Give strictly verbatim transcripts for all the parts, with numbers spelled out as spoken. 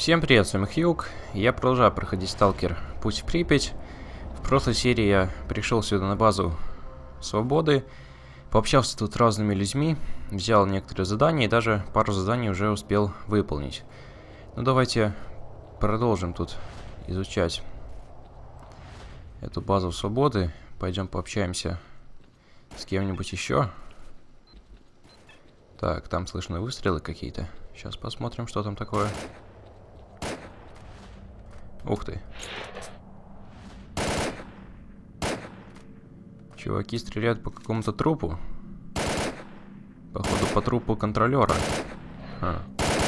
Всем привет, с вами Хьюг. Я продолжаю проходить Сталкер Путь в Припять. В прошлой серии я пришел сюда на базу Свободы, пообщался тут с разными людьми, взял некоторые задания и даже пару заданий уже успел выполнить. Ну давайте продолжим тут изучать эту базу Свободы. Пойдем пообщаемся с кем-нибудь еще. Так, там слышны выстрелы какие-то. Сейчас посмотрим, что там такое. Ух ты. Чуваки стреляют по какому-то трупу. Походу, по трупу контролера. А.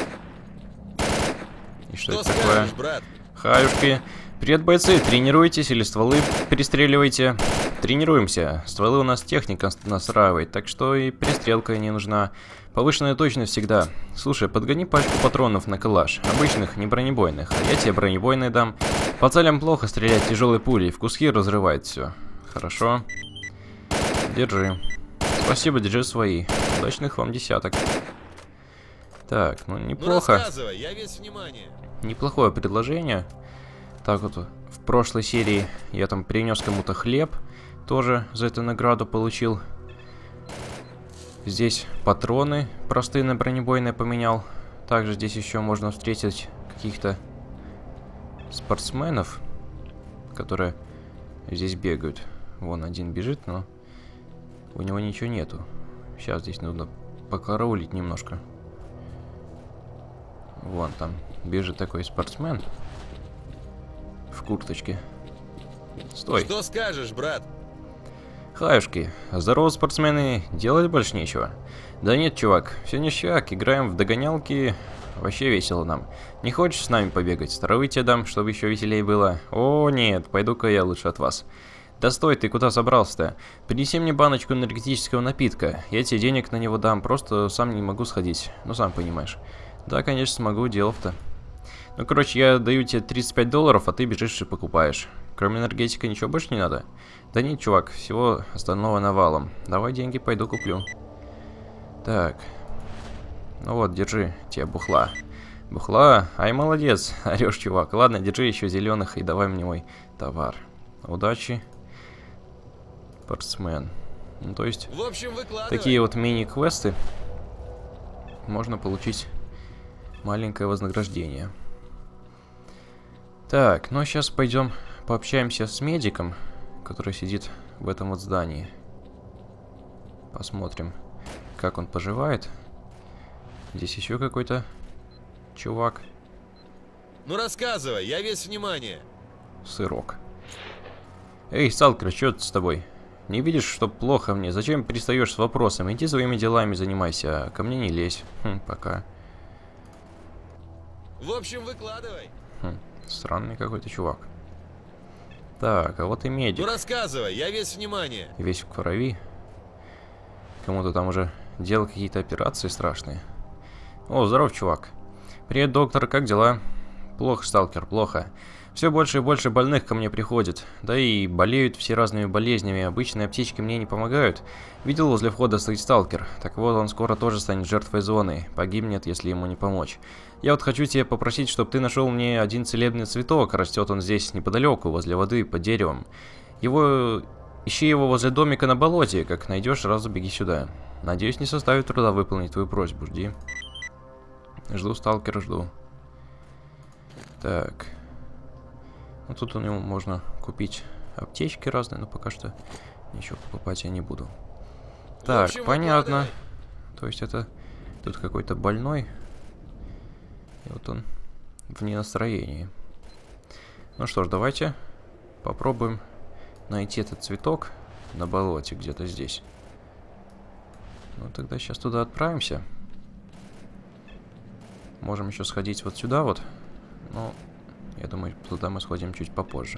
И что, что это такое? Брат? Хаюшки. Привет, бойцы. Тренируйтесь или стволы перестреливайте. Тренируемся. Стволы у нас техника настраивает, так что и перестрелка не нужна. Повышенная точность всегда. Слушай, подгони пачку патронов на калаш. Обычных, не бронебойных. А я тебе бронебойные дам. По целям плохо стрелять тяжелой пулей. В куски разрывает все. Хорошо. Держи. Спасибо, держи свои. Удачных вам десяток. Так, ну неплохо. Ну, я весь внимание. Неплохое предложение. Так вот, в прошлой серии я там принес кому-то хлеб. Тоже за эту награду получил. Здесь патроны простые на бронебойные поменял. Также здесь еще можно встретить каких-то спортсменов, которые здесь бегают. Вон один бежит, но у него ничего нету. Сейчас здесь нужно покараулить немножко. Вон там бежит такой спортсмен в курточке. Стой. Что скажешь, брат? Хаюшки, здорово, спортсмены, делать больше нечего. Да нет, чувак, все ништяк, играем в догонялки, вообще весело нам. Не хочешь с нами побегать? Травы тебе дам, чтобы еще веселее было. О, нет, пойду-ка я лучше от вас. Да стой, ты куда собрался-то? Принеси мне баночку энергетического напитка, я тебе денег на него дам, просто сам не могу сходить, ну сам понимаешь. Да, конечно, смогу, делов-то. Ну, короче, я даю тебе тридцать пять долларов, а ты бежишь и покупаешь. Кроме энергетика ничего больше не надо? Да нет, чувак, всего остального навалом. Давай деньги, пойду куплю. Так. Ну вот, держи, тебе бухла. Бухла? Ай, молодец, орешь, чувак. Ладно, держи еще зеленых и давай мне мой товар. Удачи. Спортсмен. Ну, то есть, в общем, такие вот мини-квесты можно получить маленькое вознаграждение. Так, ну а сейчас пойдем пообщаемся с медиком, который сидит в этом вот здании. Посмотрим, как он поживает. Здесь еще какой-то чувак. Ну рассказывай, я весь внимание. Сырок. Эй, сталкер, что с тобой? Не видишь, что плохо мне? Зачем перестаешь с вопросом? Иди своими делами занимайся, а ко мне не лезь. Хм, пока. В общем, выкладывай. Хм, странный какой-то чувак. Так, а вот и медик. Ну рассказывай, я весь внимание. Весь в крови. Кому-то там уже делал какие-то операции страшные. О, здоров, чувак. Привет, доктор, как дела? Плохо, сталкер, плохо. Все больше и больше больных ко мне приходит. Да и болеют все разными болезнями. Обычные аптечки мне не помогают. Видел, возле входа стоит сталкер. Так вот, он скоро тоже станет жертвой зоны. Погибнет, если ему не помочь. Я вот хочу тебя попросить, чтобы ты нашел мне один целебный цветок. Растет он здесь неподалеку, возле воды, под деревом. Его... Ищи его возле домика на болоте. Как найдешь, сразу беги сюда. Надеюсь, не составит труда выполнить твою просьбу. Жди. Жду, сталкера, жду. Так. Ну, тут у него можно купить аптечки разные, но пока что ничего покупать я не буду. Так, общем, понятно. То есть это тут какой-то больной. И вот он вне настроения. Ну что ж, давайте попробуем найти этот цветок на болоте где-то здесь. Ну, тогда сейчас туда отправимся. Можем еще сходить вот сюда вот. Но я думаю, туда мы сходим чуть попозже.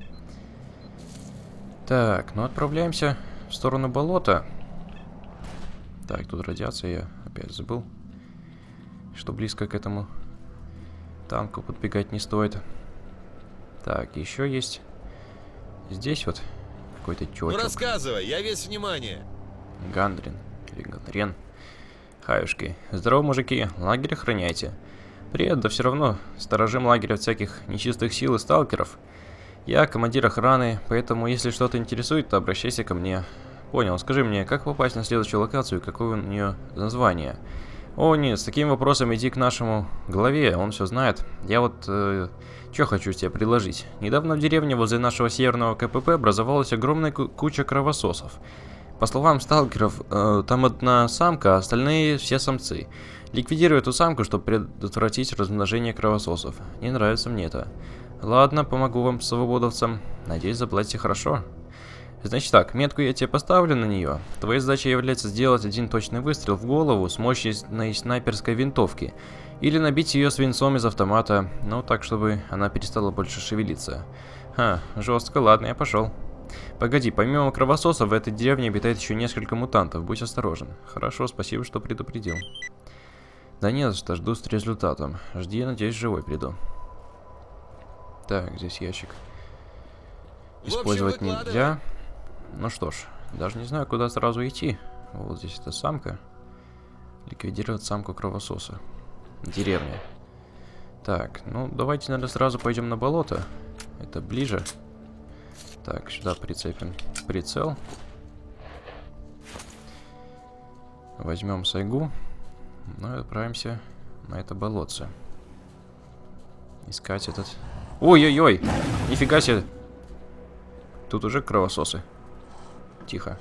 Так, ну отправляемся в сторону болота. Так, тут радиация, я опять забыл, что близко к этому танку подбегать не стоит. Так, еще есть здесь вот какой-то чувачок. Ну рассказывай, я весь внимание. Гандрин или Гандрен. Хаюшки. Здорово, мужики, лагерь охраняйте. Привет, да все равно сторожим лагерь от всяких нечистых сил и сталкеров. Я командир охраны, поэтому если что-то интересует, то обращайся ко мне. Понял, скажи мне, как попасть на следующую локацию и какое у нее название? О нет, с таким вопросом иди к нашему главе, он все знает. Я вот, э, что хочу тебе предложить. Недавно в деревне возле нашего северного КПП образовалась огромная куча кровососов. По словам сталкеров, э, там одна самка, а остальные все самцы. Ликвидируй эту самку, чтобы предотвратить размножение кровососов. Не нравится мне это. Ладно, помогу вам, свободовцам. Надеюсь, заплатите хорошо. Значит так, метку я тебе поставлю на нее. Твоей задачей является сделать один точный выстрел в голову с мощной снайперской винтовки. Или набить ее свинцом из автомата, ну так, чтобы она перестала больше шевелиться. Ха, жестко, ладно, я пошел. Погоди, помимо кровососов в этой деревне обитает еще несколько мутантов, будь осторожен. Хорошо, спасибо, что предупредил. Да не за что, жду с результатом. Жди, надеюсь, живой приду. Так, здесь ящик. Использовать нельзя. Ну что ж, даже не знаю, куда сразу идти. Вот здесь эта самка. Ликвидировать самку кровососа. Деревня. Так, ну давайте, наверное, сразу пойдем на болото. Это ближе. Так, сюда прицепим прицел. Возьмем сайгу. Ну и отправимся на это болотце. Искать этот... Ой-ой-ой! Нифига себе! Тут уже кровососы. Тихо.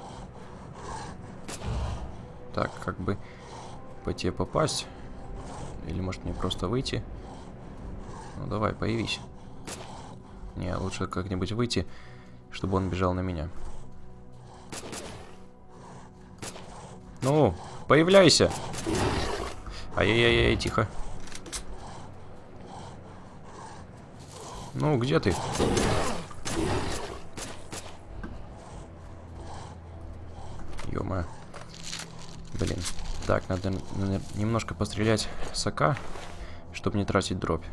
Так, как бы по тебе попасть? Или может мне просто выйти? Ну давай, появись. Не, лучше как-нибудь выйти, чтобы он бежал на меня. Ну, появляйся! Ай-яй-яй, тихо. Ну, где ты? Ё-моё. Блин. Так, надо, надо немножко пострелять с АК, чтобы не тратить дробь.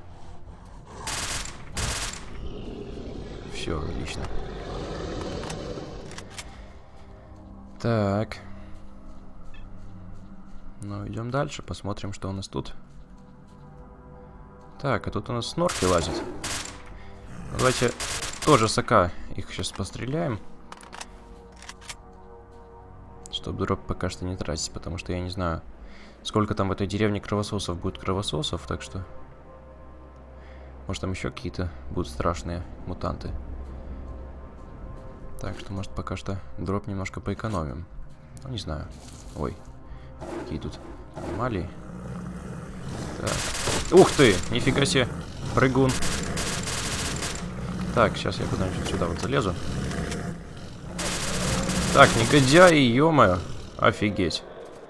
Все, отлично. Так. Ну, идем дальше, посмотрим, что у нас тут. Так, а тут у нас снорки лазят. Давайте тоже с АК их сейчас постреляем. Чтобы дроп пока что не тратить, потому что я не знаю, сколько там в этой деревне кровососов будет кровососов, так что... Может, там еще какие-то будут страшные мутанты. Так что, может, пока что дроп немножко поэкономим. Ну, не знаю. Ой. Какие тут аномалии. Так. Ух ты! Нифига себе! Прыгун. Так, сейчас я куда-нибудь сюда вот залезу. Так, негодяи, ё-моё. Офигеть.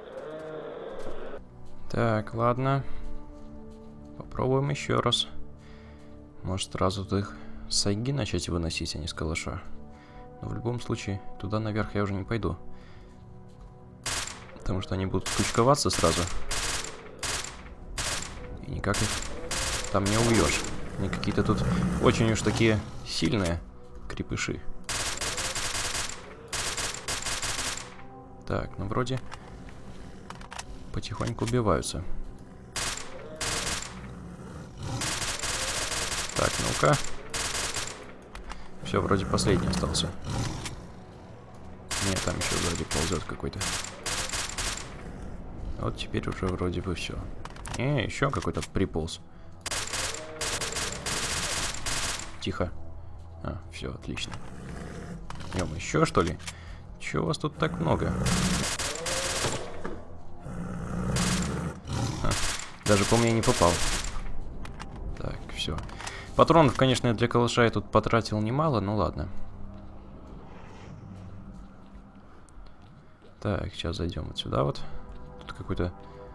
Так, ладно. Попробуем еще раз. Может, сразу их с сайги начать выносить, а не с калаша. Но в любом случае, туда наверх я уже не пойду. Потому что они будут кучковаться сразу. И никак их там не убьешь. Они какие-то тут очень уж такие сильные крепыши. Так, ну вроде потихоньку убиваются. Так, ну-ка. Все, вроде последний остался. Нет, там еще сзади ползет какой-то. Вот теперь уже вроде бы все. Не, еще какой-то приполз. Тихо. А, все, отлично. Идем еще, что ли? Чего у вас тут так много? А, даже по мне не попал. Так, все. Патронов, конечно, для калаша я тут потратил немало, ну ладно. Так, сейчас зайдем вот сюда вот. Тут какой-то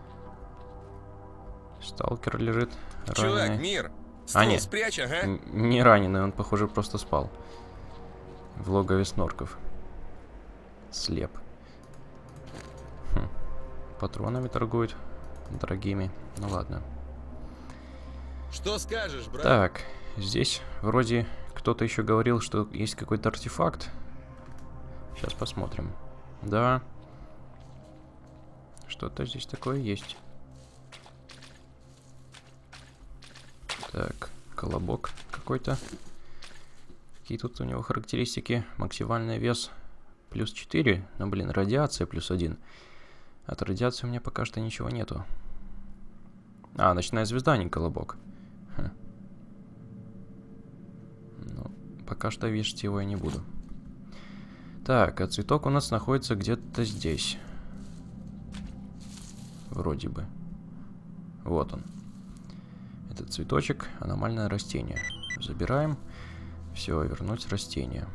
сталкер лежит. Чувак, раненый. мир! Ствол А, нет. спрячь, ага. Не раненый, он, похоже, просто спал. В логове снорков. Слеп. Хм. Патронами торгуют. Дорогими. Ну ладно. Что скажешь, брат? Так, здесь вроде кто-то еще говорил, что есть какой-то артефакт. Сейчас посмотрим. Да. Что-то здесь такое есть. колобок какой-то. Какие тут у него характеристики? Максимальный вес плюс четыре. Ну, блин, радиация плюс один. От радиации у меня пока что ничего нету. А, ночная звезда, а не колобок. Хм. Ну, пока что вешать его я не буду. Так, а цветок у нас находится где-то здесь. Вроде бы. Вот он. Этот цветочек, аномальное растение. Забираем. Все, вернуть растение.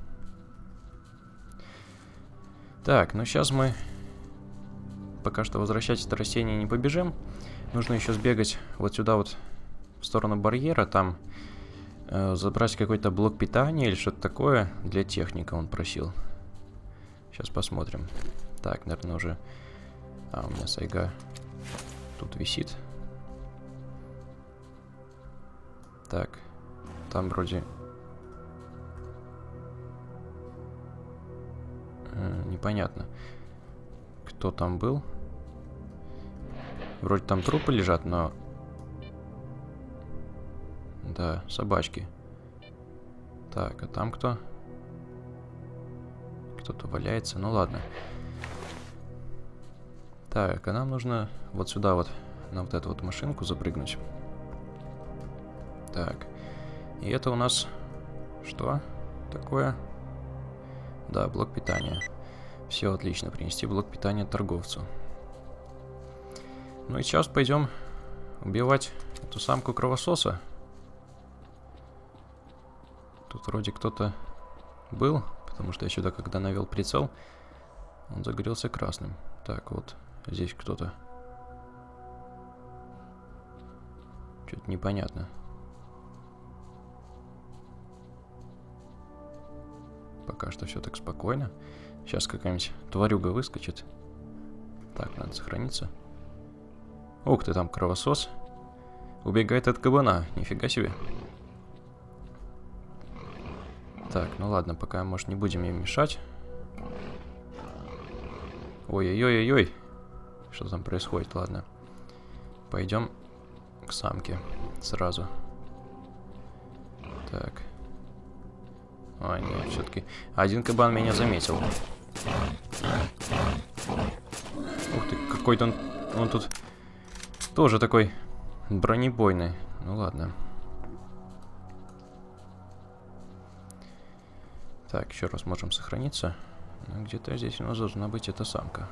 Так, ну сейчас мы пока что возвращать это растение не побежим. Нужно еще сбегать вот сюда вот в сторону барьера. Там э, забрать какой-то блок питания или что-то такое. Для техника он просил. Сейчас посмотрим. Так, наверное, уже... А, у меня сайга тут висит. Так, там вроде... Э, непонятно, кто там был. Вроде там трупы лежат, но... Да, собачки. Так, а там кто? Кто-то валяется, ну ладно. Так, а нам нужно вот сюда вот, на вот эту вот машинку запрыгнуть. Так, и это у нас что такое? Да, блок питания. Все отлично, принести блок питания торговцу. Ну и сейчас пойдем убивать эту самку кровососа. Тут вроде кто-то был, потому что я сюда, когда навел прицел, он загорелся красным. Так, вот здесь кто-то. Что-то непонятно. Пока что все так спокойно. Сейчас какая-нибудь тварюга выскочит. Так, надо сохраниться. Ух ты, там кровосос. Убегает от кабана. Нифига себе. Так, ну ладно, пока, может, не будем им мешать. Ой-ой-ой-ой-ой. Что там происходит? Ладно. Пойдем к самке сразу. Так. А, нет, все-таки один кабан меня заметил. Ух ты, какой-то он, он тут тоже такой бронебойный. Ну ладно. Так, еще раз можем сохраниться. Ну, где-то здесь у нас должна быть эта самка.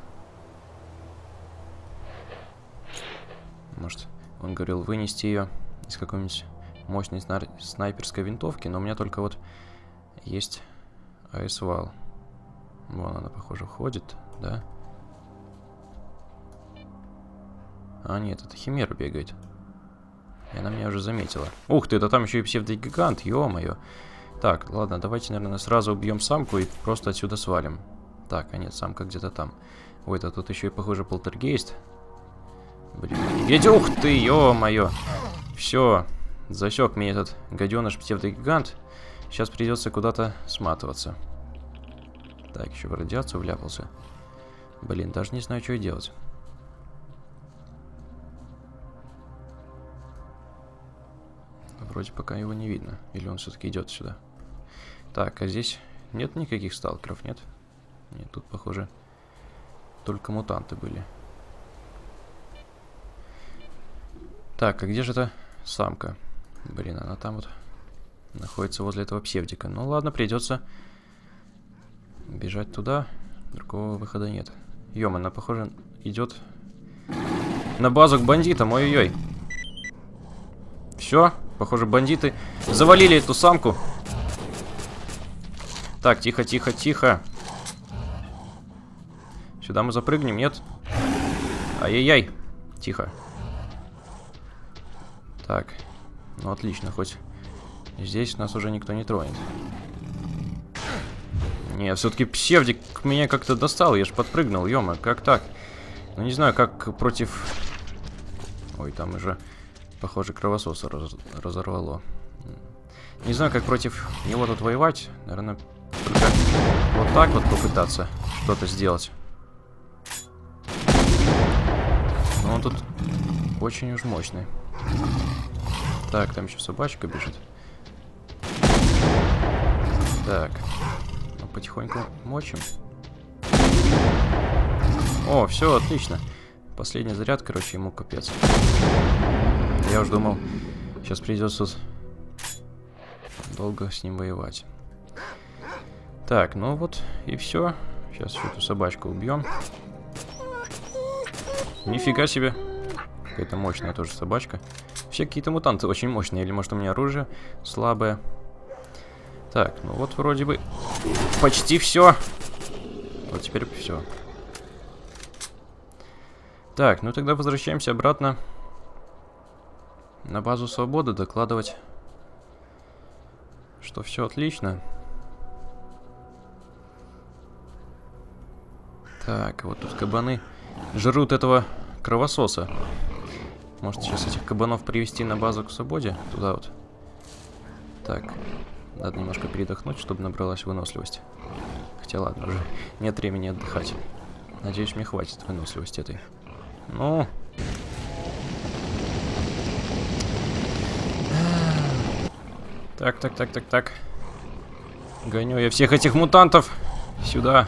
Может, он говорил вынести ее из какой-нибудь мощной снайперской винтовки, но у меня только вот есть айсвал. Вон она, похоже, ходит, да? А, нет, это химера бегает. И она меня уже заметила. Ух ты, да там еще и псевдогигант, ё-моё. Так, ладно, давайте, наверное, сразу убьем самку и просто отсюда свалим. Так, а нет, самка где-то там. Ой, это тут еще и, похоже, полтергейст. Блин, офигеть, ух ты, ё-моё. Все, засек меня этот гаденыш псевдогигант. Сейчас придется куда-то сматываться. Так, еще в радиацию вляпался. Блин, даже не знаю, что делать. Вроде пока его не видно. Или он все-таки идет сюда. Так, а здесь нет никаких сталкеров, нет? Нет, тут, похоже, только мутанты были. Так, а где же эта самка? Блин, она там вот находится возле этого псевдика. Ну ладно, придется бежать туда. Другого выхода нет. Ё-мо, она, похоже, идет на базу к бандитам. Ой-ой-ой. Все, похоже, бандиты завалили эту самку. Так, тихо, тихо, тихо. Сюда мы запрыгнем, нет? Ай-яй-яй. Тихо. Так, ну отлично, хоть здесь нас уже никто не тронет. Не, все-таки псевдик меня как-то достал, я ж подпрыгнул, ё-мо, как так? Ну не знаю, как против... Ой, там уже, похоже, кровососа раз... разорвало. Не знаю, как против него тут воевать. Наверное, только вот так вот попытаться что-то сделать. Но он тут очень уж мощный. Так, там еще собачка бежит. Так. Ну, потихоньку мочим. О, все, отлично. Последний заряд, короче, ему капец. Я уж думал, сейчас придется долго с ним воевать. Так, ну вот и все. Сейчас еще эту собачку убьем. Нифига себе. Какая-то мощная тоже собачка. Все какие-то мутанты очень мощные. Или может у меня оружие слабое. Так, ну вот вроде бы почти все. Вот теперь все. Так, ну тогда возвращаемся обратно на базу Свободы докладывать, что все отлично. Так, вот тут кабаны жрут этого кровососа. Может сейчас этих кабанов привести на базу к Свободе? Туда вот. Так, надо немножко передохнуть, чтобы набралась выносливость. Хотя ладно, уже нет времени отдыхать. Надеюсь, мне хватит выносливости этой. Ну. Так, так, так, так, так. Гоню я всех этих мутантов сюда.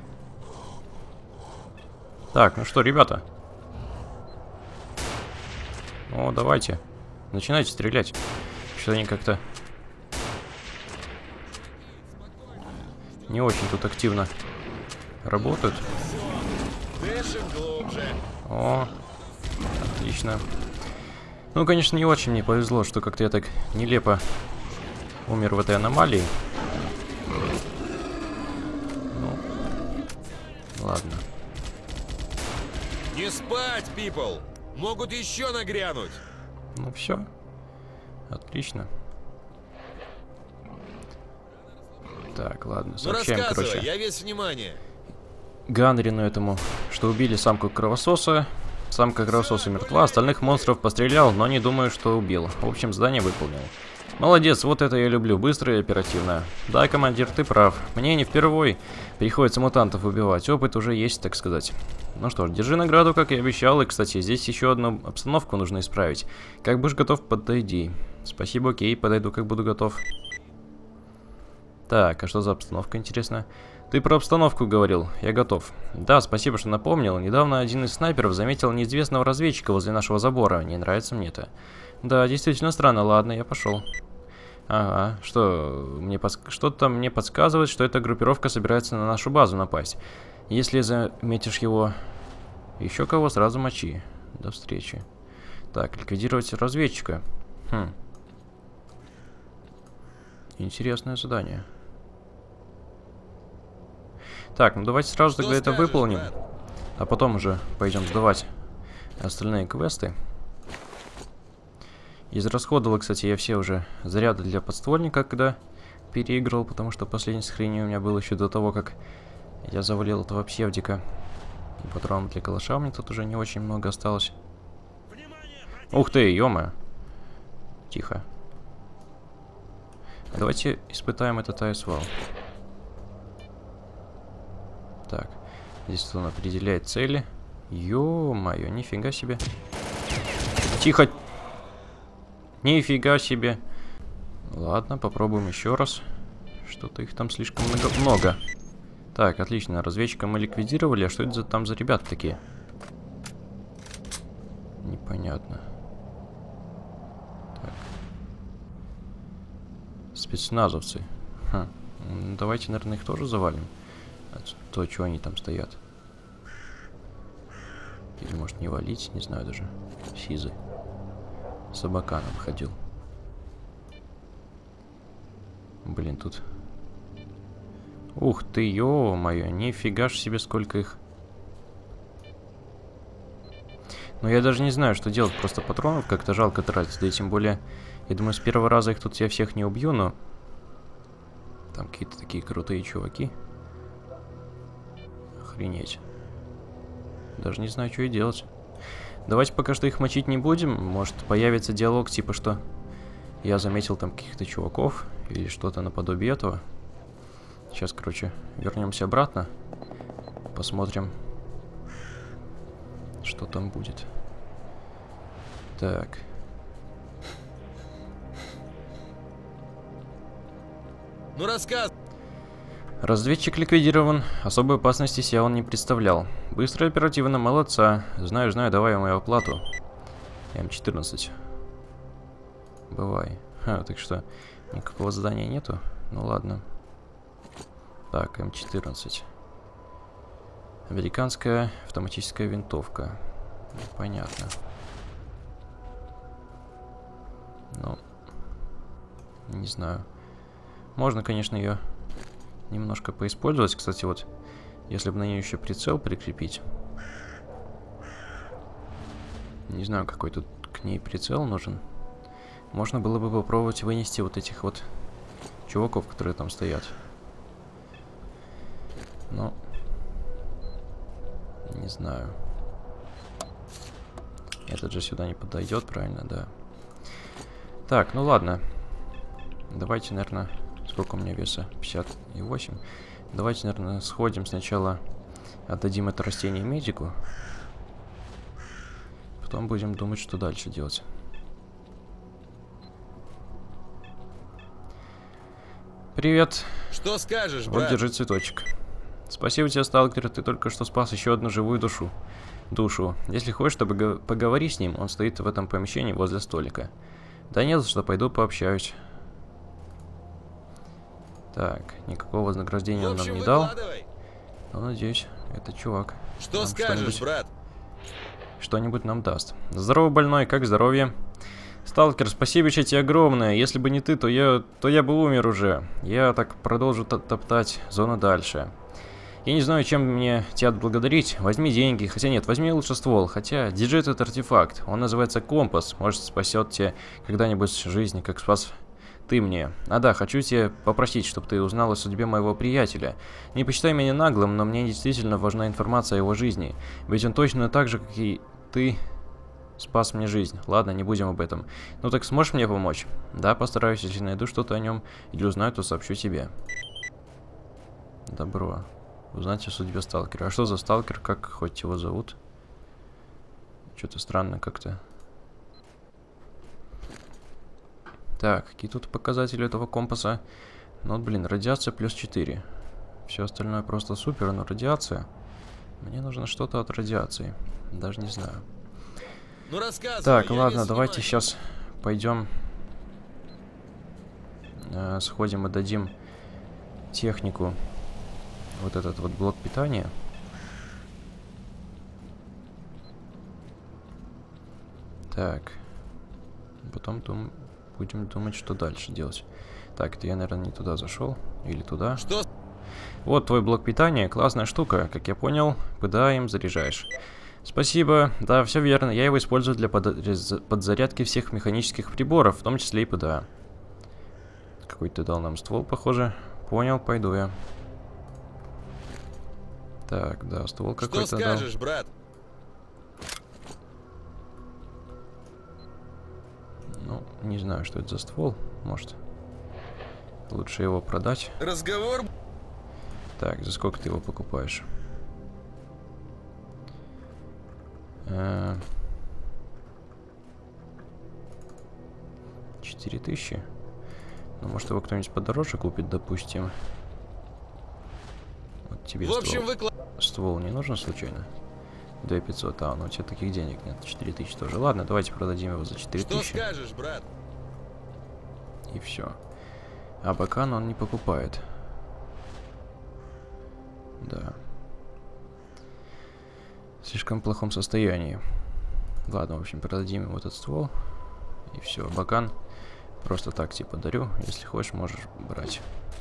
Так, ну что, ребята. О, давайте. Начинайте стрелять. Что-то они как-то не очень тут активно работают. О, отлично. Ну, конечно, не очень мне повезло, что как-то я так нелепо умер в этой аномалии. Ну, ладно. Не спать, people! Могут еще нагрянуть! Ну все. Отлично. Так, ладно, сообщаем, ну, рассказывай, короче. Я весь внимание. Ганрину этому, что убили самку кровососа. Самка кровососа мертва, остальных монстров пострелял, но не думаю, что убил. В общем, задание выполнил. Молодец, вот это я люблю, быстро и оперативно. Да, командир, ты прав. Мне не впервой приходится мутантов убивать, опыт уже есть, так сказать. Ну что ж, держи награду, как и обещал. И, кстати, здесь еще одну обстановку нужно исправить. Как будешь готов, подойди. Спасибо, окей, подойду, как буду готов. Так, а что за обстановка, интересно? Ты про обстановку говорил, я готов. Да, спасибо, что напомнил. Недавно один из снайперов заметил неизвестного разведчика возле нашего забора. Не нравится мне это. Да, действительно странно, ладно, я пошел. Ага, что мне подск... что-то мне подсказывает, что эта группировка собирается на нашу базу напасть. Если заметишь его, еще кого, сразу мочи. До встречи. Так, ликвидировать разведчика. Хм. Интересное задание. Так, ну давайте сразу Что тогда это скажешь, выполним. брат? А потом уже пойдем сдавать остальные квесты. Израсходовал, кстати, я все уже заряды для подствольника, когда переиграл, потому что последнее сохранение у меня было еще до того, как я завалил этого псевдика. И патронов для калаша у меня тут уже не очень много осталось. Ух ты, ё-моё. Тихо. А давайте испытаем этот айсвал. Так, здесь он определяет цели. Ё-моё, нифига себе. Тихо. Нифига себе. Ладно, попробуем еще раз. Что-то их там слишком много. много. Так, отлично. Разведчика мы ликвидировали. А что это за, там за ребята такие? Непонятно. Так. Спецназовцы. Хм. Ну, давайте, наверное, их тоже завалим. А то, что они там стоят. Или, может, не валить, не знаю даже. Сизы. Собаканом ходил. Блин, тут... Ух ты, ё-моё, нифига ж себе, сколько их. Ну, я даже не знаю, что делать. Просто патронов как-то жалко тратить. Да и тем более, я думаю, с первого раза их тут я всех не убью, но... Там какие-то такие крутые чуваки. Охренеть. Даже не знаю, что и делать. Давайте пока что их мочить не будем. Может, появится диалог, типа, что я заметил там каких-то чуваков или что-то наподобие этого. Сейчас, короче, вернемся обратно. Посмотрим, что там будет. Так. Ну рассказ. Разведчик ликвидирован. Особой опасности себя он не представлял. Быстро и оперативно, молодца. Знаю, знаю, давай мою оплату. М четырнадцать. Бывай. Ха, так что, никакого задания нету? Ну ладно. Так, М четырнадцать. Американская автоматическая винтовка. Понятно. Ну, не знаю. Можно, конечно, ее немножко поиспользовать. Кстати, вот, если бы на нее еще прицел прикрепить. Не знаю, какой тут к ней прицел нужен. Можно было бы попробовать вынести вот этих вот чуваков, которые там стоят. Но не знаю. Этот же сюда не подойдет, правильно, да. Так, ну ладно. Давайте, наверное, сколько у меня веса? пятьдесят восемь. Давайте, наверное, сходим сначала, отдадим это растение медику. Потом будем думать, что дальше делать. Привет. Что скажешь, Вот, брат? держи цветочек. Спасибо тебе, сталкер, ты только что спас еще одну живую душу. Душу. Если хочешь, чтобы поговори с ним, он стоит в этом помещении возле столика. Да не за что, пойду пообщаюсь. Так, никакого вознаграждения он нам не дал. Но, надеюсь, этот чувак Что скажешь, брат? Что-нибудь нам даст. Здорово, больной, как здоровье? Сталкер, спасибо тебе огромное. Если бы не ты, то я, то я бы умер уже. Я так продолжу топтать зону дальше. Я не знаю, чем мне тебя отблагодарить. Возьми деньги. Хотя нет, возьми лучше ствол. Хотя держи этот артефакт. Он называется компас. Может, спасет тебе когда-нибудь жизнь, как спас ты мне. А да, хочу тебе попросить, чтобы ты узнал о судьбе моего приятеля. Не посчитай меня наглым, но мне действительно важна информация о его жизни. Ведь он точно так же, как и ты, спас мне жизнь. Ладно, не будем об этом. Ну так сможешь мне помочь? Да, постараюсь. Если найду что-то о нем или узнаю, то сообщу тебе. Добро. Узнать о судьбе сталкера. А что за сталкер? Как хоть его зовут? Что-то странно как-то. Так, какие тут показатели этого компаса? Ну, вот, блин, радиация плюс четыре. Все остальное просто супер, но радиация... Мне нужно что-то от радиации. Даже не знаю. Ну, рассказывай, так, ладно, давайте сейчас пойдем... Э, сходим и дадим технику. Вот этот вот блок питания. Так. Потом дум... будем думать, что дальше делать. Так, это я, наверное, не туда зашел. Или туда. Что? Вот твой блок питания. Классная штука. Как я понял, ПДА им заряжаешь. Спасибо. Да, все верно. Я его использую для под... подзарядки всех механических приборов, в том числе и ПДА. Какой-то дал нам ствол, похоже. Понял, пойду я. Так, да, ствол какой-то Что дал. скажешь, брат? Ну, не знаю, что это за ствол. Может, лучше его продать. Разговор. Так, за сколько ты его покупаешь? Четыре тысячи. Ну, может, его кто-нибудь подороже купит, допустим. Вот тебе В общем, ствол. выклад... Ствол не нужен случайно? две тысячи пятьсот, а, ну у тебя таких денег нет, четыре тысячи тоже. Ладно, давайте продадим его за четыре тысячи. Что скажешь, брат? И все. А бакан он не покупает. Да. В слишком плохом состоянии. Ладно, в общем, продадим ему этот ствол. И все. Бакан просто так типа дарю. Если хочешь, можешь брать.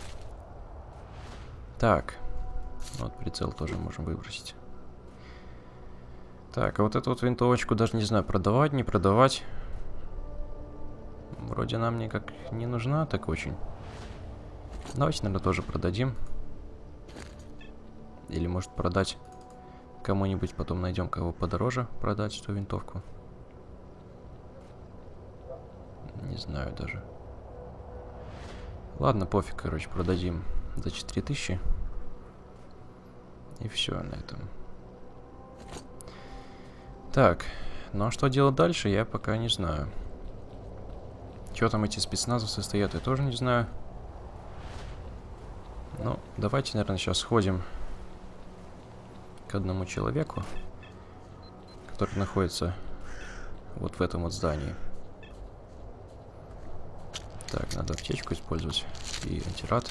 Так. Вот прицел тоже можем выбросить. Так, а вот эту вот винтовочку даже не знаю, продавать, не продавать. Вроде нам никак не нужна так очень. Давайте, наверное, тоже продадим. Или, может, продать кому-нибудь, потом найдем кого подороже продать эту винтовку. Не знаю даже. Ладно, пофиг, короче, продадим за четыре тысячи. И все на этом. Так, ну а что делать дальше, я пока не знаю. Что там эти спецназовцы стоят, я тоже не знаю. Ну, давайте, наверное, сейчас сходим к одному человеку, который находится вот в этом вот здании. Так, надо аптечку использовать и антирад.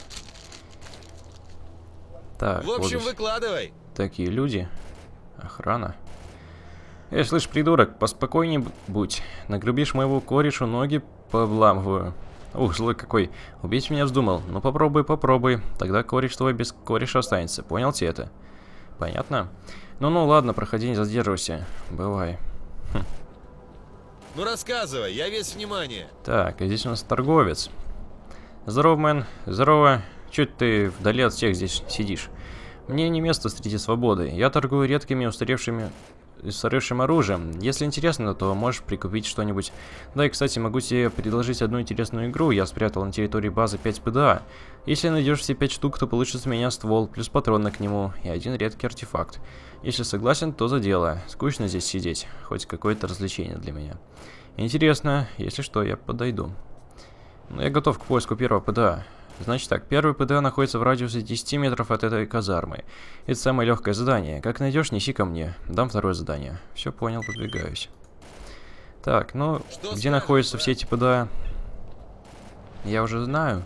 Так, В общем, вот выкладывай. такие люди. Охрана. Эй, слышь, придурок, поспокойней будь. Нагрубишь моего корешу, ноги повламываю. Ух, злой какой. Убить меня вздумал. Ну попробуй, попробуй. Тогда кореш твой без кореша останется. Понял тебе это? Понятно? Ну-ну, ладно, проходи, не задерживайся. Бывай. Хм. Ну рассказывай, я весь внимание. Так, а здесь у нас торговец. Здорово, мэн. Здорово. Чё ты вдали от всех здесь сидишь? Мне не место среди свободы. Я торгую редкими устаревшими... устаревшим оружием. Если интересно, то можешь прикупить что-нибудь. Да, и, кстати, могу тебе предложить одну интересную игру. Я спрятал на территории базы пять пэ дэ а. Если найдешь все пять штук, то получишь с меня ствол, плюс патроны к нему и один редкий артефакт. Если согласен, то за дело. Скучно здесь сидеть. Хоть какое-то развлечение для меня. Интересно. Если что, я подойду. Ну, я готов к поиску первого пэ дэ а. Значит так, первый пэ дэ а находится в радиусе десяти метров от этой казармы. Это самое легкое задание. Как найдешь, неси ко мне. Дам второе задание. Все понял, подвигаюсь. Так, ну, Что где скажешь, находятся брат? все эти пэ дэ а? Я уже знаю.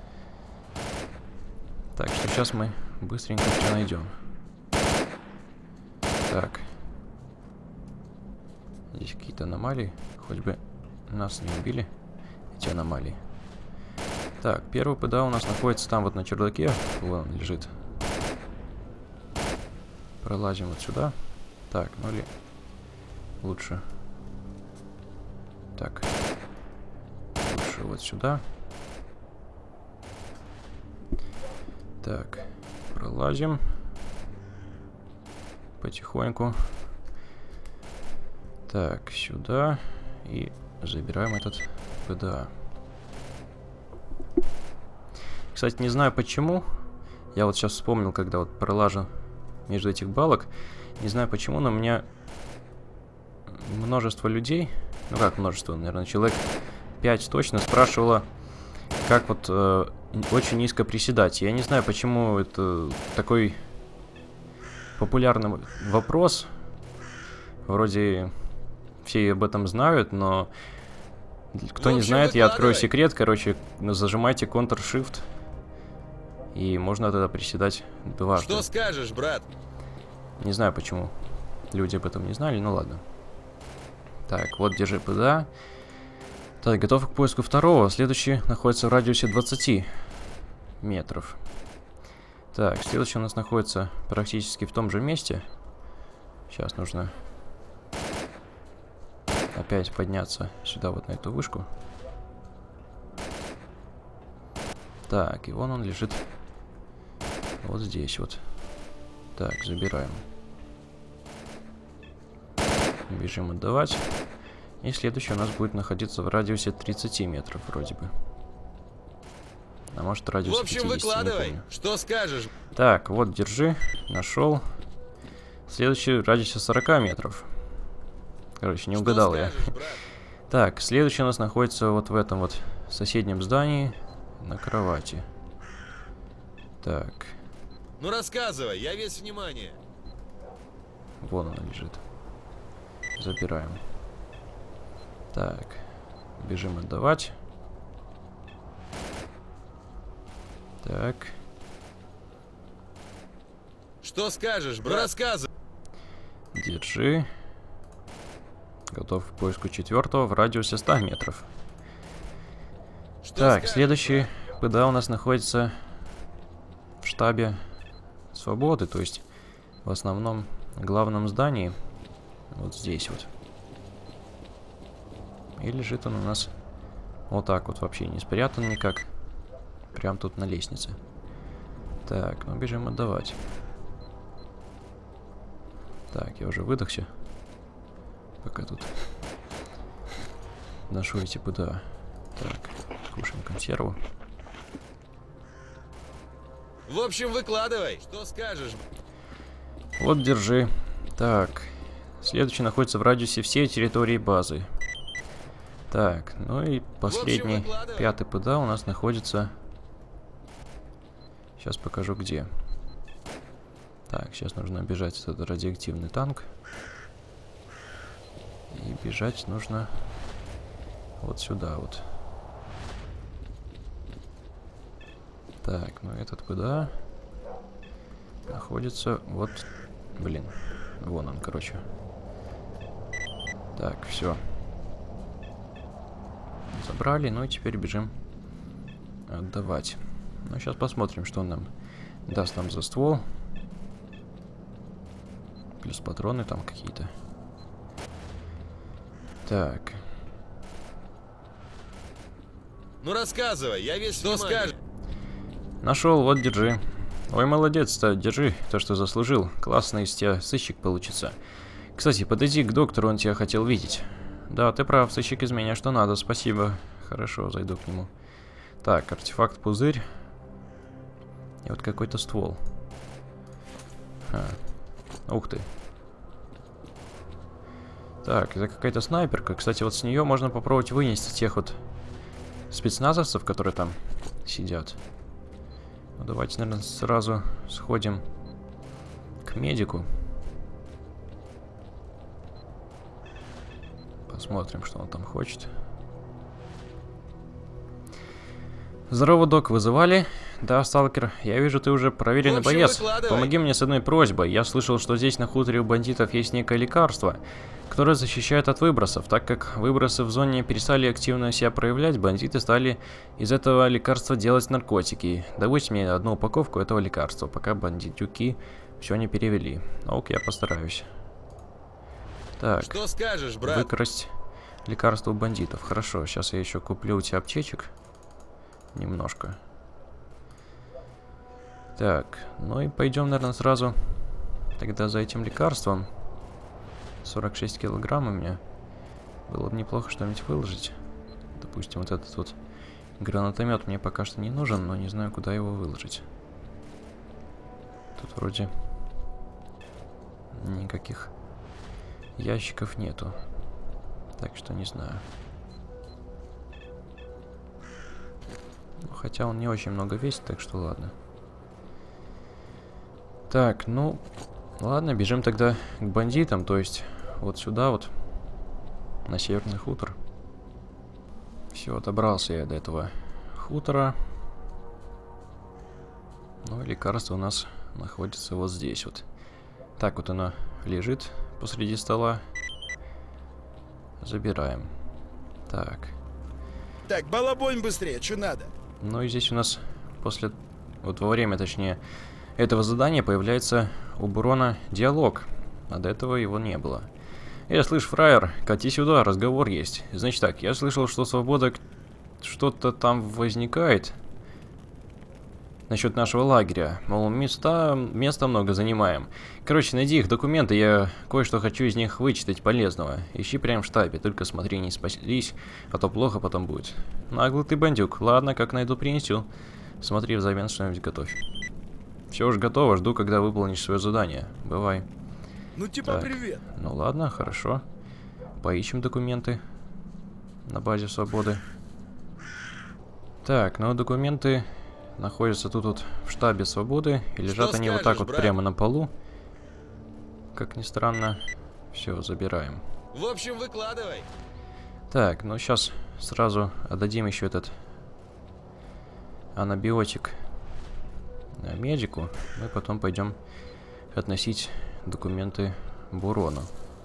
Так, что сейчас мы быстренько все найдем. Так. Здесь какие-то аномалии. Хоть бы нас не убили эти аномалии. Так, первый пэ дэ а у нас находится там вот на чердаке. Вон он лежит. Пролазим вот сюда. Так, ну или лучше. Так. Лучше вот сюда. Так, пролазим. Потихоньку. Так, сюда. И забираем этот пэ дэ а. Кстати, не знаю почему. Я вот сейчас вспомнил, когда вот пролажу между этих балок. Не знаю почему, но у меня множество людей, ну как множество, наверное, человек пять точно спрашивало, как вот э, очень низко приседать. Я не знаю, почему это такой популярный вопрос. Вроде все об этом знают, но кто не знает, я открою секрет. Короче, зажимайте контр-shift. И можно тогда приседать дважды. Что скажешь, брат? Не знаю, почему люди об этом не знали, ну ладно. Так, вот держи пэ дэ а. Так, готов к поиску второго. Следующий находится в радиусе двадцати метров. Так, следующий у нас находится практически в том же месте. Сейчас нужно опять подняться сюда, вот на эту вышку. Так, и вон он лежит вот здесь вот. Так, забираем. Бежим отдавать. И следующий у нас будет находиться в радиусе тридцати метров вроде бы. А может, радиусе В общем, пятидесяти, выкладывай. не помню. Что скажешь? Так, вот, держи. Нашел. Следующий в радиусе сорока метров. Короче, не Что угадал я. скажешь, брат? Так, следующий у нас находится вот в этом вот соседнем здании на кровати. Так, Ну рассказывай, я весь внимание. вон она лежит. Забираем. Так, бежим отдавать. Так, Что скажешь, брат? Ну рассказывай. держи. Готов к поиску четвертого в радиусе ста метров. Что Так, скажешь, следующий брат? пэ дэ а у нас находится в штабе Свободы, то есть в основном главном здании. Вот здесь вот. И лежит он у нас вот так вот, вообще не спрятан никак. Прям тут на лестнице. Так, ну бежим отдавать. Так, я уже выдохся. Пока тут ношу эти пэ дэ а. Так, кушаем консерву. В общем, выкладывай. Что скажешь? Вот, держи. Так, следующий находится в радиусе всей территории базы. Так, ну и последний, выкладывай. пятый пэ дэ а у нас находится... Сейчас покажу где. Так, сейчас нужно бежать этот радиоактивный танк. И бежать нужно вот сюда вот. Так, ну этот куда? Находится вот... Блин, вон он, короче. Так, все. Забрали, ну и теперь бежим отдавать. Ну, сейчас посмотрим, что он нам даст нам за ствол. Плюс патроны там какие-то. Так. Ну рассказывай, я весь что скажешь. Нашел, вот держи. Ой, молодец-то, держи то, что заслужил. Классный из тебя сыщик получится. Кстати, подойди к доктору, он тебя хотел видеть. Да, ты прав, сыщик из меня что надо, спасибо. Хорошо, зайду к нему. Так, артефакт пузырь. И вот какой-то ствол. А. Ух ты. Так, это какая-то снайперка. Кстати, вот с нее можно попробовать вынести тех вот спецназовцев, которые там сидят. Ну, давайте, наверное, сразу сходим к медику. Посмотрим, что он там хочет. Здорово, док, вызывали? Да, сталкер, я вижу, ты уже проверенный общем, боец. выкладывай. Помоги мне с одной просьбой. Я слышал, что здесь на хуторе у бандитов есть некое лекарство, которое защищает от выбросов. Так как выбросы в зоне перестали активно себя проявлять, бандиты стали из этого лекарства делать наркотики. Добудь мне одну упаковку этого лекарства, пока бандитюки все не перевели. Ок, я постараюсь. Так, что скажешь, брат? Выкрасть лекарство у бандитов. Хорошо, сейчас я еще куплю у тебя аптечек. Немножко. Так, ну и пойдем, наверное, сразу тогда за этим лекарством. сорок шесть килограмм у меня. Было бы неплохо что-нибудь выложить. Допустим, вот этот вот гранатомет мне пока что не нужен, но не знаю, куда его выложить. Тут вроде никаких ящиков нету. Так что не знаю. Хотя он не очень много весит, так что ладно. Так, ну, ладно, бежим тогда к бандитам, то есть вот сюда вот, на Северный хутор. Все, добрался я до этого хутора. Ну, и лекарство у нас находится вот здесь вот. Так вот оно лежит посреди стола. Забираем. Так. Так, балабонь быстрее, что надо? Ну и здесь у нас после, вот во время, точнее, этого задания появляется у Бурона диалог, а до этого его не было. Я слышь, фраер, кати сюда, разговор есть. Значит так, я слышал, что свобода что-то там возникает насчет нашего лагеря. Мол, места, места много занимаем. Короче, найди их документы, я кое-что хочу из них вычитать полезного. Ищи прямо в штабе, только смотри, не спаслись, а то плохо потом будет. Наглый ты бандюк. Ладно, как найду, принесу. Смотри, взамен что-нибудь готовь. Все уж готово, жду, когда выполнишь свое задание. Бывай. Ну типа Так, привет. Ну ладно, хорошо. Поищем документы на базе свободы. Так, ну документы находятся тут вот в штабе свободы. И лежат Что они скажешь, вот так вот брат? прямо на полу. Как ни странно. Все, забираем. В общем, выкладывай. Так, ну сейчас сразу отдадим еще этот анабиотик медику. Мы потом пойдем относить документы Бурону.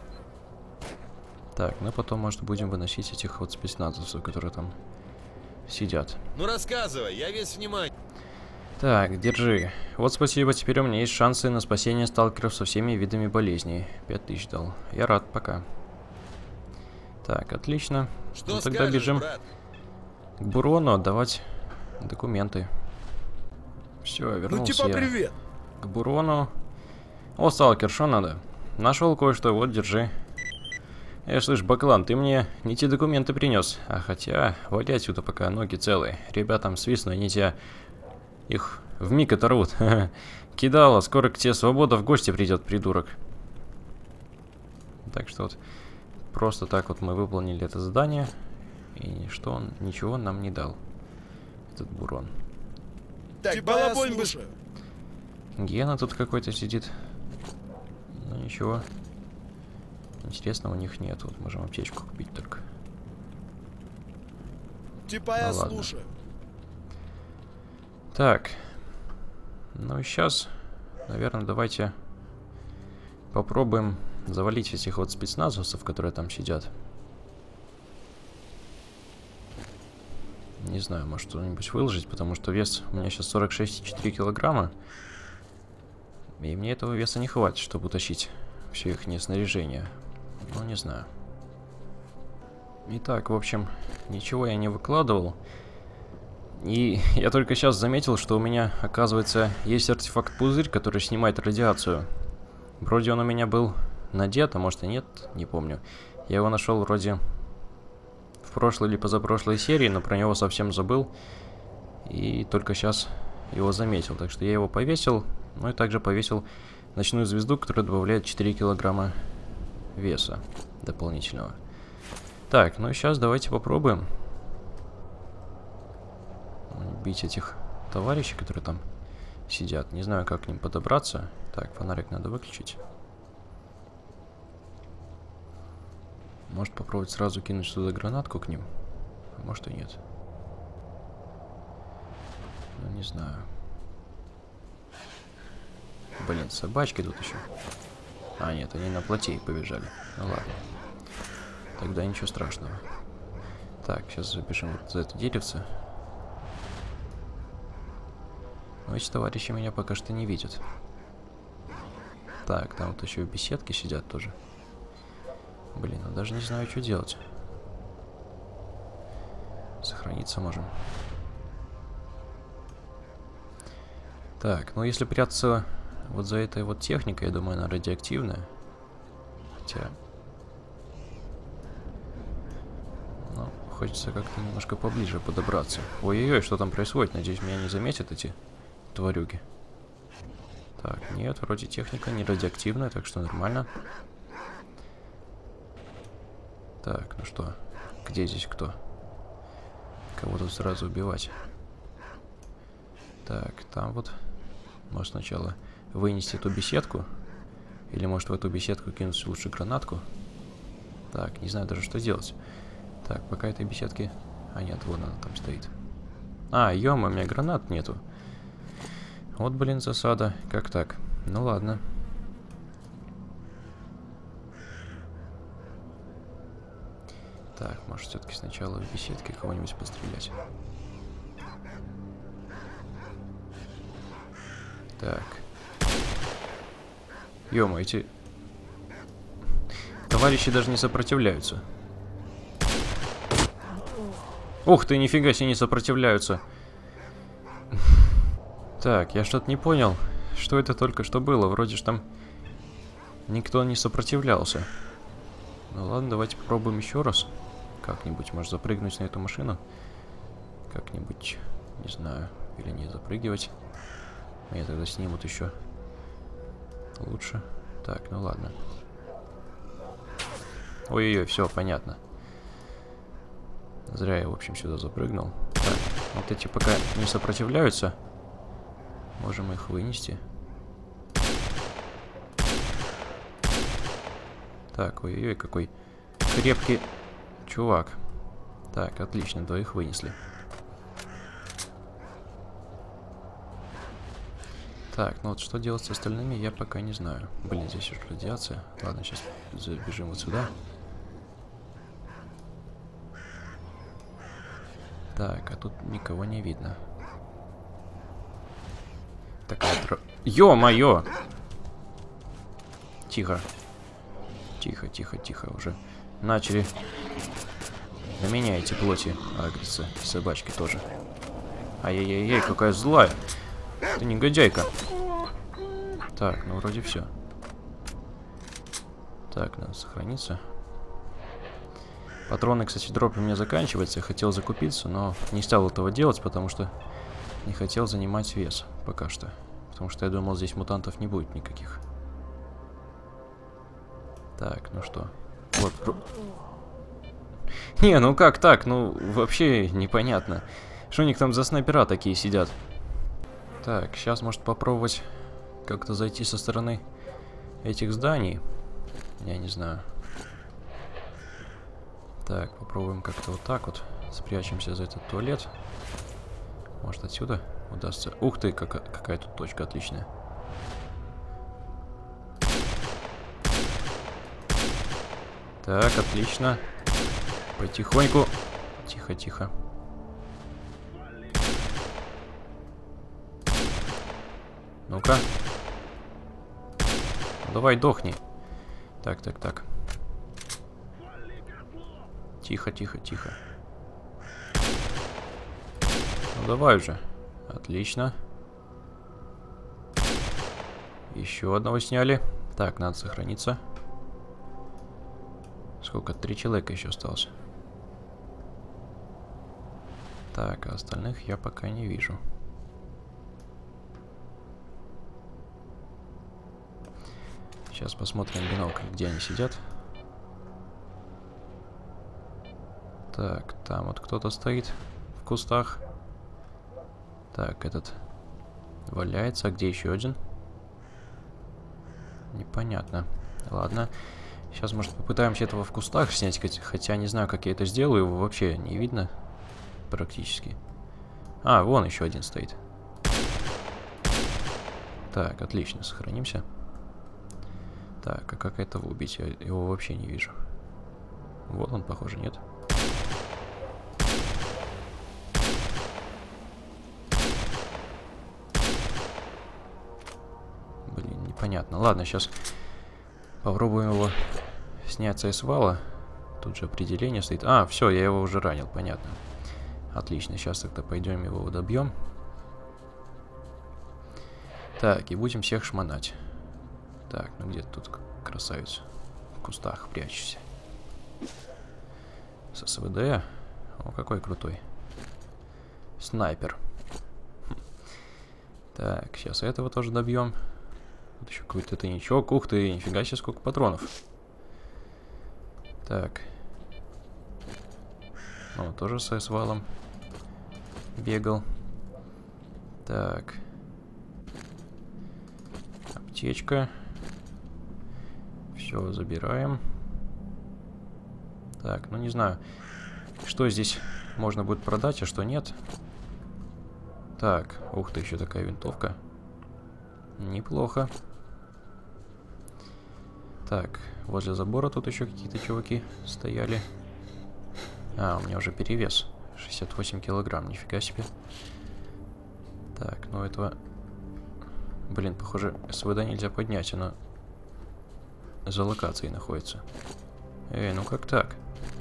Так, ну потом, может, будем выносить этих вот спецназовцев, которые там сидят. Ну рассказывай, я весь внимание. Так, держи. Вот спасибо, теперь у меня есть шансы на спасение сталкеров со всеми видами болезней. Пять тысяч дал. Я рад, пока. Так, отлично. Что Ну, тогда скажешь, бежим брат? к Бурону отдавать документы. Все, Ну вернулся типа я привет. к Бурону. О, сталкер, что надо? Нашел кое-что, вот, держи. Э, слышь, Баклан, ты мне не те документы принес. А хотя, вали отсюда, пока ноги целые. Ребятам свистну, они тебя... Их вмиг оторвут. Кидала, скоро к тебе свобода в гости придет, придурок. Так что вот, просто так вот мы выполнили это задание. И что он, ничего нам не дал. Этот Бурон. Так, Типа балабонь я быстрее. Гена тут какой-то сидит. Ну ничего. Интересного у них нет. Вот можем аптечку купить только. Типа Ну я ладно. слушаю. Так. Ну и сейчас, наверное, давайте попробуем завалить этих вот спецназовцев, которые там сидят. Не знаю, может что-нибудь выложить, потому что вес у меня сейчас сорок шесть и четыре килограмма. И мне этого веса не хватит, чтобы утащить все их снаряжение. Ну, не знаю. Итак, в общем, ничего я не выкладывал. И я только сейчас заметил, что у меня, оказывается, есть артефакт-пузырь, который снимает радиацию. Вроде он у меня был надет, а может и нет, не помню. Я его нашел вроде в прошлой или позапрошлой серии, но про него совсем забыл. И только сейчас его заметил. Так что я его повесил. Ну и также повесил ночную звезду, которая добавляет четыре килограмма веса дополнительного. Так, ну и сейчас давайте попробуем бить этих товарищей, которые там сидят. Не знаю, как к ним подобраться. Так, фонарик надо выключить. Может попробовать сразу кинуть туда гранатку к ним. А может и нет. Ну, не знаю. Блин, собачки тут еще. А, нет, они на плоте побежали. Ну ладно. Тогда ничего страшного. Так, сейчас забежим вот за это деревце. Но эти товарищи меня пока что не видят. Так, там вот еще в беседке сидят тоже. Блин, ну даже не знаю, что делать. Сохраниться можем. Так, ну если прятаться вот за этой вот техникой, я думаю, она радиоактивная. Хотя... Ну, хочется как-то немножко поближе подобраться. Ой-ой-ой, что там происходит? Надеюсь, меня не заметят эти тварюги. Так, нет, вроде техника не радиоактивная, так что нормально. Так, ну что? Где здесь кто? Кого тут сразу убивать? Так, там вот. Может сначала вынести эту беседку. Или может в эту беседку кинуть лучше гранатку. Так, не знаю даже что делать. Так, пока этой беседки... А нет, вон она там стоит. А, ё-моё, у меня гранат нету. Вот, блин, засада. Как так? Ну ладно. Так, может все-таки сначала в беседке кого-нибудь пострелять. Так. Ё-моё, эти товарищи даже не сопротивляются. Ух ты, нифига себе, не сопротивляются. Так, я что-то не понял, что это только что было. Вроде ж там никто не сопротивлялся. Ну ладно, давайте попробуем еще раз. Как-нибудь, может, запрыгнуть на эту машину? Как-нибудь, не знаю, или не запрыгивать. Меня тогда снимут еще лучше. Так, ну ладно. Ой-ой-ой, все, понятно. Зря я, в общем, сюда запрыгнул. Так, вот эти пока не сопротивляются. Можем их вынести. Так, ой-ой-ой, какой крепкий чувак. Так, отлично, двоих вынесли. Так, ну вот что делать с остальными, я пока не знаю. Блин, здесь уже радиация. Ладно, сейчас забежим вот сюда. Так, а тут никого не видно. Такая тро... Ё-моё! Тихо. Тихо, тихо, тихо. Уже начали на меня эти плоти агриться. Собачки тоже. Ай-яй-яй, какая злая. Ты негодяйка. Так, ну вроде все. Так, надо сохраниться. Патроны, кстати, дроп у меня заканчивается. Я хотел закупиться, но не стал этого делать, потому что не хотел занимать вес пока что. Потому что я думал, здесь мутантов не будет никаких. Так, ну что. Вот. Не, ну как так? Ну, вообще непонятно. Что у них там за снайпера такие сидят? Так, сейчас может попробовать как-то зайти со стороны этих зданий. Я не знаю. Так, попробуем как-то вот так вот. Спрячемся за этот туалет. Может, отсюда удастся. Ух ты, какая, какая тут точка отличная. Так, отлично. Потихоньку. Тихо, тихо. Ну-ка. Давай, дохни. Так, так, так. Тихо, тихо, тихо. Ну давай уже. Отлично. Еще одного сняли. Так, надо сохраниться. Сколько? Три человека еще осталось. Так, а остальных я пока не вижу. Сейчас посмотрим бинокль, где они сидят. Так, там вот кто-то стоит в кустах. Так, этот валяется. А где еще один? Непонятно. Ладно. Сейчас, может, попытаемся этого в кустах снять. Хотя не знаю, как я это сделаю. Его вообще не видно. Практически. А, вон еще один стоит. Так, отлично. Сохранимся. Так, а как этого убить? Я его вообще не вижу. Вот он, похоже, нет. Блин, непонятно. Ладно, сейчас попробуем его снять с вала. Тут же определение стоит. А, все, я его уже ранил, понятно. Отлично, сейчас тогда пойдем его добьем. Так, и будем всех шмонать. Так, ну где тут красавец? В кустах прячешься. С СВД. О, какой крутой. Снайпер. Хм. Так, сейчас этого тоже добьем. Тут еще какой-то тайничок. Ух ты, нифига себе, сколько патронов. Так. О, тоже с эс-валом бегал. Так. Аптечка. Все, забираем. Так, ну не знаю, что здесь можно будет продать, а что нет. Так, ух ты, еще такая винтовка. Неплохо. Так, возле забора тут еще какие-то чуваки стояли. А, у меня уже перевес. шестьдесят восемь килограмм, нифига себе. Так, ну этого... Блин, похоже, СВД нельзя поднять, она за локацией находится. Эй, ну как так?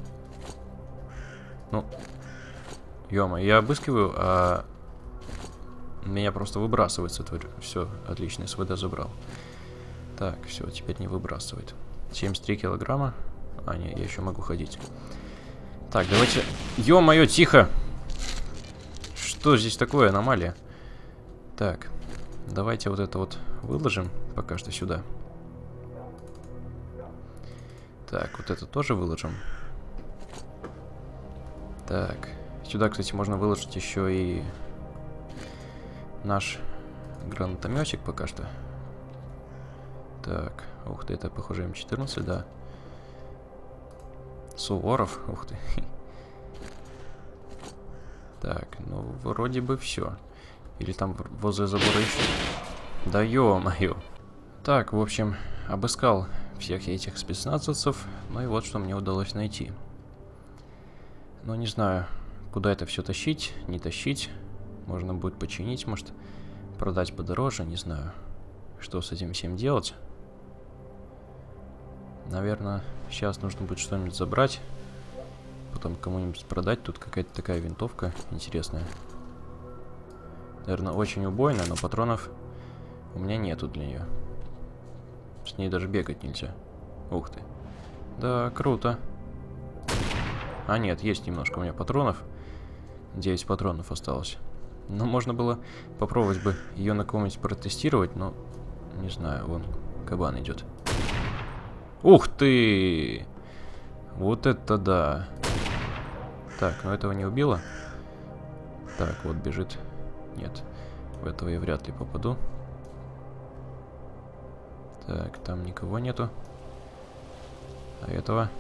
Ну, ё-моё, я обыскиваю, а меня просто выбрасывает с этого. Все, отлично, СВД забрал. Так, все, теперь не выбрасывает. семьдесят три килограмма. А, не, я еще могу ходить. Так, давайте... Ё-моё, тихо! Что здесь такое, аномалия? Так, давайте вот это вот выложим пока что сюда. Так, вот это тоже выложим. Так, сюда, кстати, можно выложить еще и наш гранатометик пока что. Так, ух ты, это, похоже, эм четырнадцать, да. Суворов, ух ты. Так, ну, вроде бы все. Или там возле забора еще. Да ё-моё. Так, в общем, обыскал всех этих спецназовцев. Ну и вот что мне удалось найти. Ну, не знаю, куда это все тащить, не тащить. Можно будет починить, может, продать подороже, не знаю. Что с этим всем делать. Наверное, сейчас нужно будет что-нибудь забрать. Потом кому-нибудь продать. Тут какая-то такая винтовка интересная. Наверное, очень убойная, но патронов у меня нету для нее. С ней даже бегать нельзя. Ух ты. Да, круто. А нет, есть немножко у меня патронов. девять патронов осталось. Но можно было попробовать бы ее на кого-нибудь протестировать, но не знаю, вон кабан идет. Ух ты! Вот это да! Так, ну этого не убило. Так, вот бежит. Нет. В этого я вряд ли попаду. Так, там никого нету. А этого?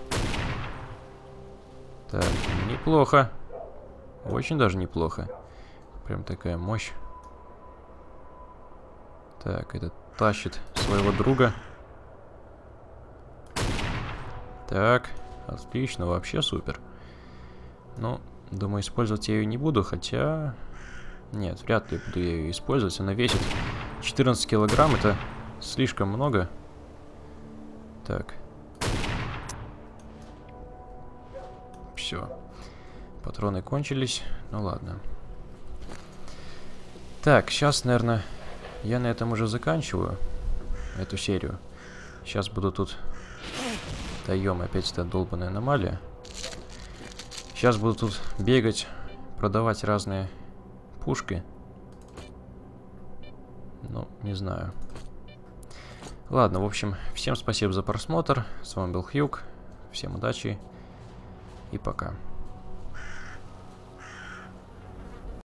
Так, неплохо. Очень даже неплохо. Прям такая мощь. Так, этот тащит своего друга. Так, отлично, вообще супер. Ну, думаю, использовать я ее не буду, хотя... Нет, вряд ли буду я ее использовать. Она весит четырнадцать килограмм, это слишком много. Так. Все. Патроны кончились. Ну ладно. Так, сейчас, наверное, я на этом уже заканчиваю эту серию. Сейчас буду тут... Да ё-моё, опять эта долбаная аномалия. Сейчас буду тут бегать, продавать разные пушки. Ну, не знаю. Ладно, в общем, всем спасибо за просмотр. С вами был Хьюг. Всем удачи и пока.